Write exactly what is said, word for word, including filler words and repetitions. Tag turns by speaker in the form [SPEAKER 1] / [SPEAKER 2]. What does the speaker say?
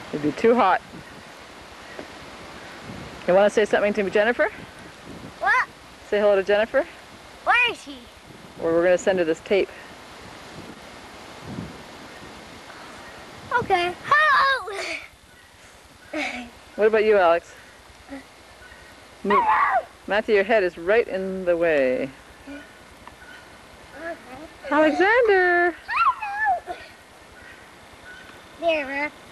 [SPEAKER 1] It'd be too hot. You want to say something to Jennifer?
[SPEAKER 2] What?
[SPEAKER 1] Say hello to Jennifer?
[SPEAKER 2] Where is she?
[SPEAKER 1] Or we're going to send her this tape.
[SPEAKER 2] Okay. Hello!
[SPEAKER 1] What about you, Alex?
[SPEAKER 2] Hello!
[SPEAKER 1] Matthew, your head is right in the way. Alexander!
[SPEAKER 2] Hello! There,